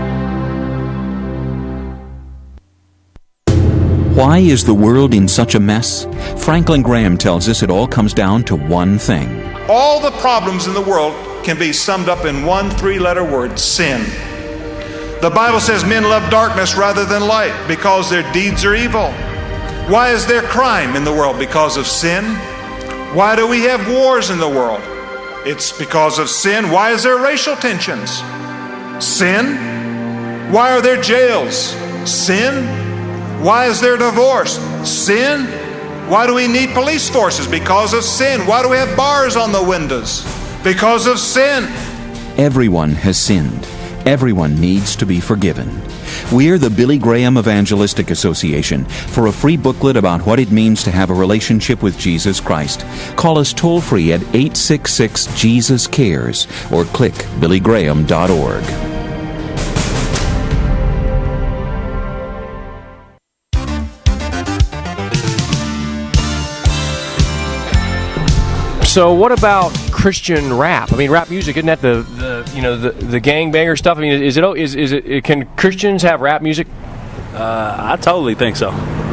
Why is the world in such a mess? Franklin Graham tells us it all comes down to one thing. All the problems in the world can be summed up in one three-letter word: sin. The Bible says men love darkness rather than light because their deeds are evil. Why is there crime in the world? Because of sin. Why do we have wars in the world? It's because of sin. Why is there racial tensions? Sin. Why are there jails? Sin. Why is there divorce? Sin. Why do we need police forces? Because of sin. Why do we have bars on the windows? Because of sin. Everyone has sinned. Everyone needs to be forgiven. We're the Billy Graham Evangelistic Association. For a free booklet about what it means to have a relationship with Jesus Christ, call us toll-free at 866-JESUS-CARES or click billygraham.org. So what about Christian rap? I mean, rap music, isn't that the gangbanger stuff? I mean, is it? Can Christians have rap music? I totally think so.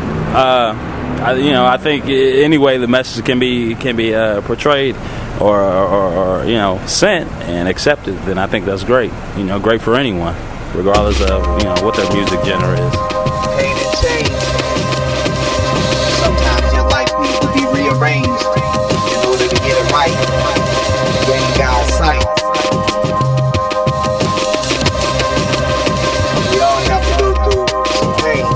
I think any way the message can be portrayed or sent and accepted, then I think that's great. Great for anyone. regardless of what their music genre is. Pain and change. Sometimes your life needs to be rearranged in order to get it right. You ain't got sight. We all have to go through some pain.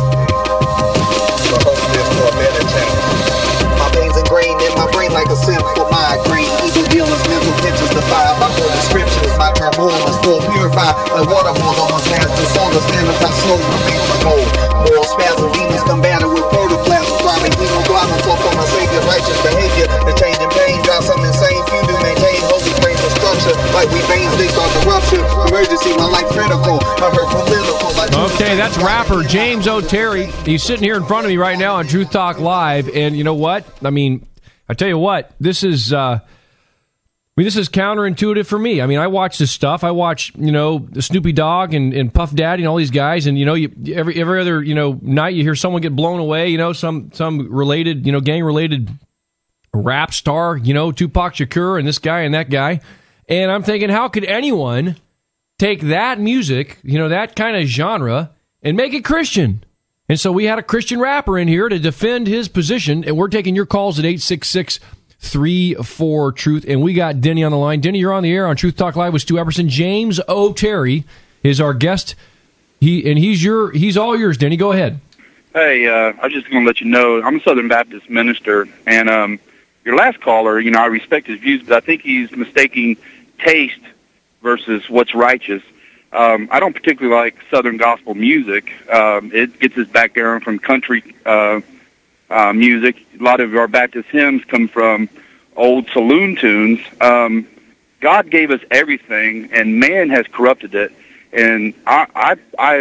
But hoping for a better change. My pain's ingrained in my brain like a simple migraine. Evil dealers, mental pictures defy by holy scriptures. My turmoil is full purified like water holds on my past. The soul is sanitized, soul remains my goal. Moral spasm, demons combated with protoplasm. Throbbing hemoglobin, flow for my savior, righteous behavior. The change in pain drives some insane. Few do maintain holy brains and structure. Like we veins, they start to rupture. Emergency, my life critical. I heard political. Like okay, that's rapper James O. Terry. He's sitting here in front of me right now on Truth Talk Live, and you know what? I mean, I tell you what, this is counterintuitive for me. I mean, I watch this stuff. I watch, the Snoopy Dogg and Puff Daddy and all these guys, and every other night you hear someone get blown away. Some related, gang related rap star. Tupac Shakur and this guy and that guy. And I'm thinking, how could anyone take that music, that kind of genre, and make it Christian? And so we had a Christian rapper in here to defend his position, and we're taking your calls at 866-34-TRUTH, and we got Denny on the line. Denny, you're on the air on Truth Talk Live with Stu Epperson. James O. Terry is our guest. He's all yours, Denny. Go ahead. Hey, I was just going to let you know, I'm a Southern Baptist minister, and your last caller, I respect his views, but I think he's mistaking taste versus what's righteous. I don't particularly like Southern gospel music. It gets its background from country music. A lot of our Baptist hymns come from old saloon tunes. God gave us everything, and man has corrupted it. And I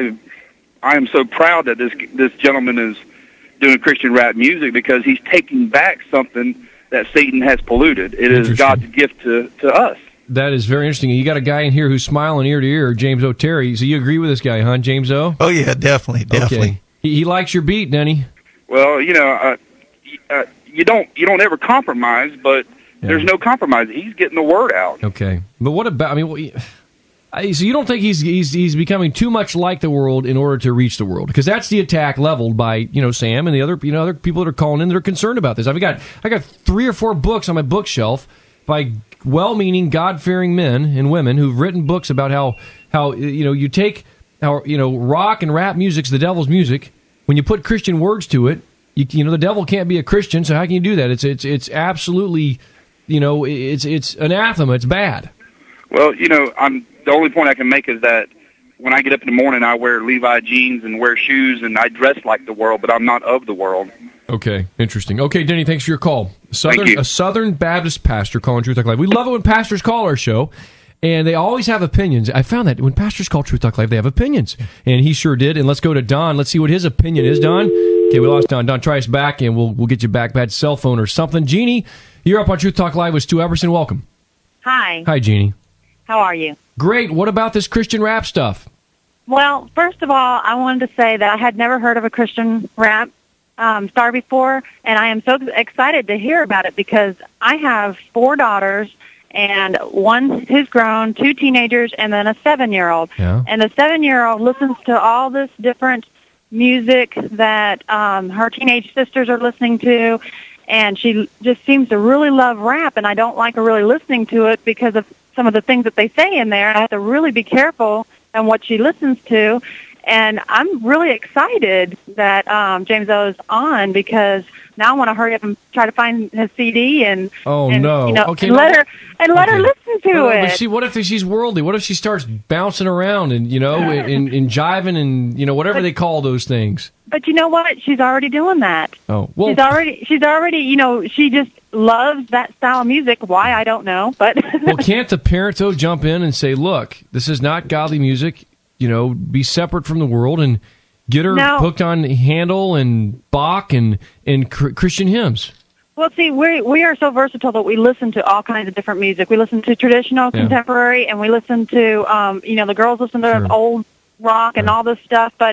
am so proud that this gentleman is doing Christian rap music, because he's taking back something that Satan has polluted. It is God's gift to us. That is very interesting. You got a guy in here who's smiling ear to ear, James O. Terry. So you agree with this guy, huh, James O? Oh, yeah, definitely. Okay. He likes your beat, Denny. Well, you don't ever compromise, but there's no compromise. He's getting the word out. Okay. But what about, so you don't think he's becoming too much like the world in order to reach the world? Because that's the attack leveled by, Sam and the other people that are calling in that are concerned about this. I got 3 or 4 books on my bookshelf by well-meaning, God-fearing men and women who've written books about how you take rock and rap music's the devil's music. When you put Christian words to it, the devil can't be a Christian. So how can you do that? It's absolutely, it's anathema. It's bad. Well, the only point I can make is that when I get up in the morning, I wear Levi jeans and wear shoes, and I dress like the world, but I'm not of the world. Okay, interesting. Okay, Denny, thanks for your call. Thank you. A Southern Baptist pastor calling Truth Talk Live. We love it when pastors call our show, and they always have opinions. I found that when pastors call Truth Talk Live, they have opinions, and he sure did. And let's go to Don. Let's see what his opinion is, Don. Okay, we lost Don. Don, try us back, and we'll get you back. Bad cell phone or something. Jeannie, you're up on Truth Talk Live with Stu Epperson. Welcome. Hi. Hi, Jeannie. How are you? Great. What about this Christian rap stuff? Well, first of all, I wanted to say that I had never heard of a Christian rap star before, and I am so excited to hear about it because I have 4 daughters, and one who's grown, 2 teenagers, and then a 7-year-old. Yeah. And the 7-year-old listens to all this different music that her teenage sisters are listening to, and she just seems to really love rap, and I don't like her really listening to it because of some of the things that they say in there. I have to really be careful on what she listens to. And I'm really excited that James O is on, because now I want to hurry up and try to find his CD and okay, let her listen to it. But see, what if she's worldly? What if she starts bouncing around and and jiving and whatever they call those things? But you know what? She's already doing that. Oh, well, she's already she just loves that style of music. Why, I don't know. But well, can't the parent though jump in and say, "Look, this is not godly music. Be separate from the world," and get her hooked on Handel and Bach and Christian hymns? Well, see, we are so versatile that we listen to all kinds of different music. We listen to traditional, contemporary, and we listen to the girls listen to old rock and all this stuff. But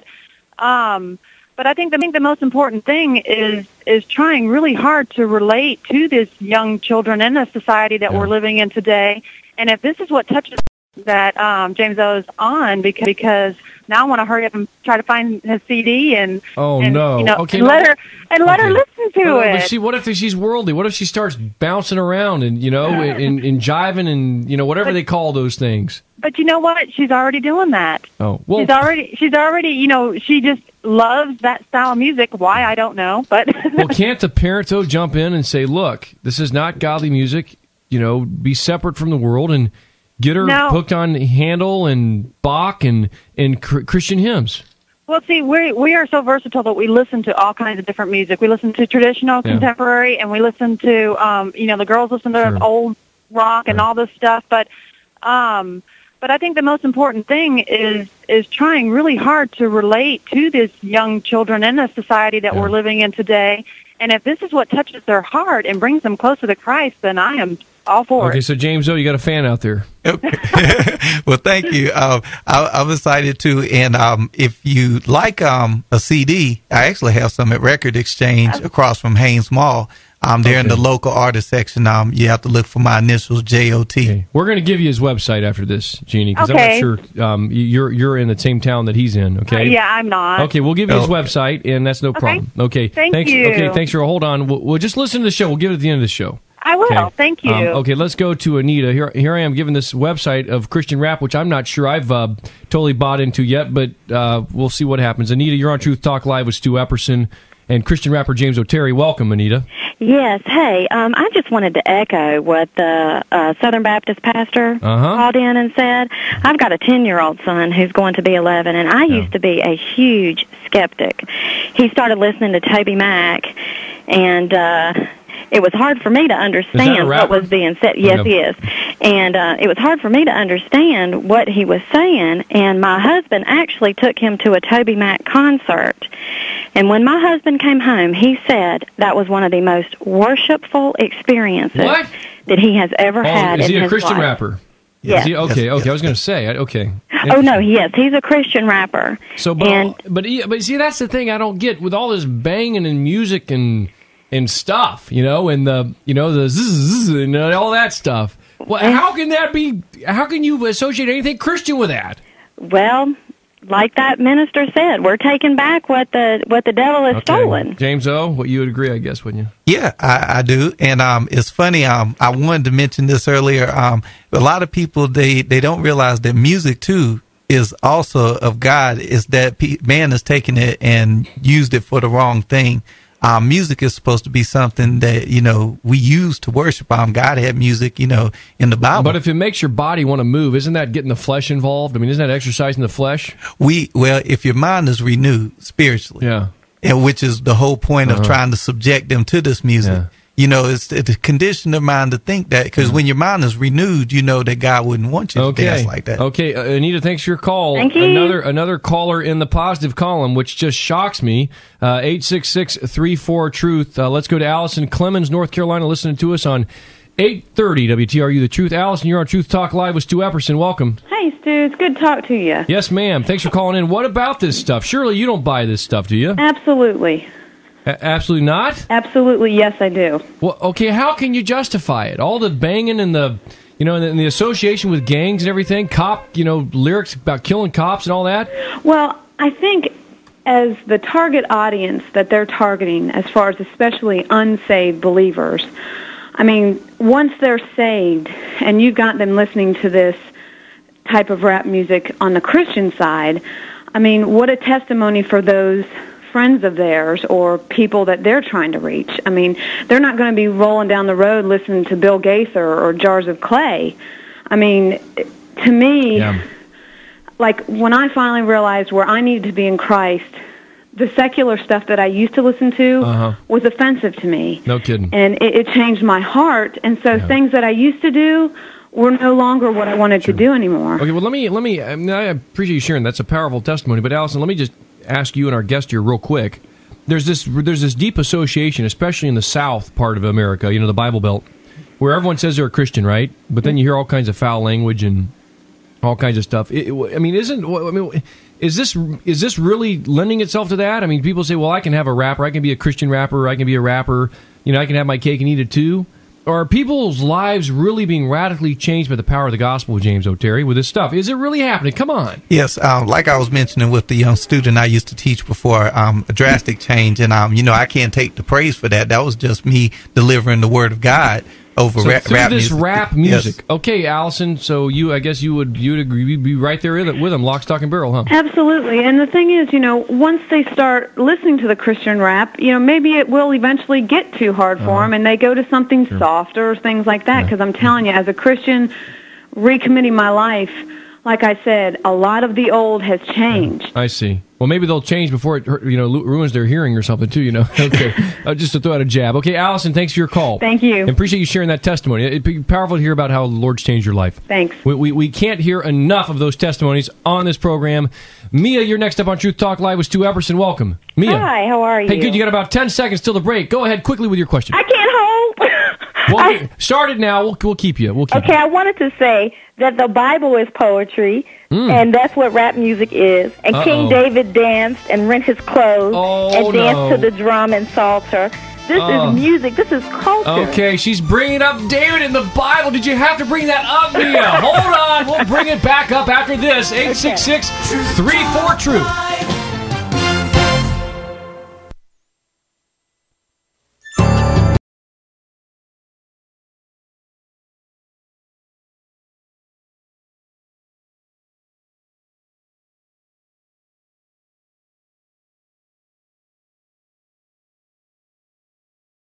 I think the most important thing is trying really hard to relate to these young children in the society that we're living in today. And if this is what touches that James O is on because now I want to hurry up and try to find his CD and Okay, let her listen to it. But see, what if she's worldly? What if she starts bouncing around and and jiving and whatever they call those things? But you know what? She's already doing that. Oh, well, she's already she just loves that style of music. Why, I don't know. But well, can't the parent though jump in and say, "Look, this is not godly music. Be separate from the world and get her hooked on Handel and Bach and Christian hymns." Well, see, we are so versatile that we listen to all kinds of different music. We listen to traditional, contemporary, and we listen to the girls listen to old rock and all this stuff. But I think the most important thing is trying really hard to relate to these young children in the society that we're living in today. And if this is what touches their heart and brings them closer to Christ, then I am all for it. Okay, so James O, you got a fan out there. Well, thank you. I'm excited too. And if you like a CD, I actually have some at Record Exchange across from Haynes Mall. They're in the local artist section. You have to look for my initials, J.O.T. Okay. We're going to give you his website after this, Jeannie, because I'm not sure you're in the same town that he's in. Okay. Yeah, I'm not. Okay, we'll give you his website, and that's no problem. Okay. Thanks. You. Okay, thanks for hold on. We'll just listen to the show. We'll give it at the end of the show. I will. Okay. Thank you. Okay, let's go to Anita. Here I am giving this website of Christian rap, which I'm not sure I've totally bought into yet, but we'll see what happens. Anita, you're on Truth Talk Live with Stu Epperson and Christian rapper James O'Terry. Welcome, Anita. Yes. Hey, I just wanted to echo what the Southern Baptist pastor called in and said. I've got a 10-year-old son who's going to be 11, and I used to be a huge skeptic. He started listening to Toby Mac, and it was hard for me to understand what was being said. Yes, he is. And it was hard for me to understand what he was saying, and my husband actually took him to a Toby Mac concert. And when my husband came home, he said that was one of the most worshipful experiences that he has ever had in his life. Is he a Christian rapper? Yes. Okay. I was going to say, okay. Oh, no, yes, he's a Christian rapper. So, but see, that's the thing I don't get with all this banging and music and stuff, and the zzz, and all that stuff. Well, how can that be? How can you associate anything Christian with that? Well, like that minister said, we're taking back what the devil has stolen. James O, what you would agree, I guess, wouldn't you? Yeah, I do. And it's funny. I wanted to mention this earlier. A lot of people they don't realize that music too is also of God. Is that man has taken it and used it for the wrong thing. Music is supposed to be something that, we use to worship. God had music, in the Bible. But if it makes your body want to move, isn't that getting the flesh involved? I mean, isn't that exercising the flesh? Well, if your mind is renewed spiritually, and which is the whole point of trying to subject them to this music. It's the condition of mind to think that, because when your mind is renewed, you know that God wouldn't want you to dance like that. Okay, Anita, thanks for your call. Thank you. Another caller in the positive column, which just shocks me. 866-34-TRUTH. Let's go to Allison Clemens, North Carolina, listening to us on 830 WTRU The Truth. Allison, you're on Truth Talk Live with Stu Epperson. Welcome. Hey, Stu. It's good to talk to you. Yes, ma'am. Thanks for calling in. What about this stuff? Surely you don't buy this stuff, do you? Absolutely. Absolutely not? Absolutely, yes, I do. Well, okay, how can you justify it? All the banging and the, and the association with gangs and everything, lyrics about killing cops and all that? Well, I think as the target audience that they're targeting, as far as especially unsaved believers, I mean, once they're saved and you've got them listening to this type of rap music on the Christian side, I mean, what a testimony for those friends of theirs or people that they're trying to reach. I mean, they're not going to be rolling down the road listening to Bill Gaither or Jars of Clay. I mean, to me, like when I finally realized where I needed to be in Christ, the secular stuff that I used to listen to was offensive to me. No kidding. And it changed my heart. And so things that I used to do were no longer what I wanted to do anymore. Okay, well, let me. I appreciate you sharing. That's a powerful testimony. But Allison, let me just ask you and our guest here real quick. There's this deep association, especially in the South part of America, the Bible Belt, where everyone says they're a Christian, right? But then you hear all kinds of foul language and all kinds of stuff. Is this really lending itself to that? I mean, people say, well, I can have a rapper, I can be a Christian rapper, I can be a rapper, I can have my cake and eat it too. are people's lives really being radically changed by the power of the gospel, James O'Terry, with this stuff? Is it really happening? Come on. Yes, like I was mentioning with the young student I used to teach before, a drastic change, and I can't take the praise for that. That was just me delivering the word of God over so rap this music. Rap music. Yes. Okay, Allison. So I guess you'd agree, you'd be right there with them, lock, stock, and barrel, huh? Absolutely. And the thing is, once they start listening to the Christian rap, maybe it will eventually get too hard for them, and they go to something softer or things like that. Because I'm telling you, as a Christian, recommitting my life, like I said, a lot of the old has changed. I see. Well, maybe they'll change before it ruins their hearing or something, too, Okay, just to throw out a jab. Okay, Allison, thanks for your call. Thank you. And appreciate you sharing that testimony. It'd be powerful to hear about how the Lord's changed your life. Thanks. We can't hear enough of those testimonies on this program. Mia, you're next up on Truth Talk Live with Stu Epperson. Welcome. Mia. Hi, how are you? Hey, good. You got about 10 seconds till the break. Go ahead quickly with your question. I can't hold. Well, start it now. We'll keep you. Okay, I wanted to say that the Bible is poetry, and that's what rap music is. And King David danced and rent his clothes and danced to the drum and psalter. This is music. This is culture. Okay, she's bringing up David in the Bible. Did you have to bring that up, Mia? Hold on. We'll bring it back up after this. 866-34-TRUTH.